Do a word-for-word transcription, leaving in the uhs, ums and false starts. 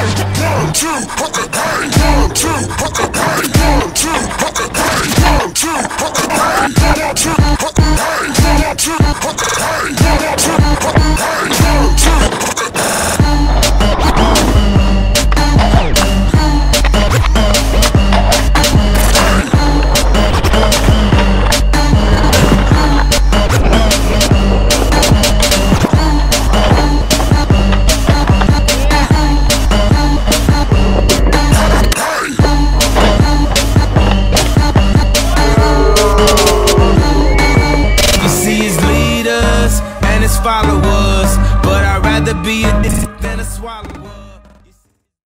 One, two, okay, hey. One, two, okay, hey. One, two, okay, hey. One, two, okay, hey. One, two, okay, hey. One, two.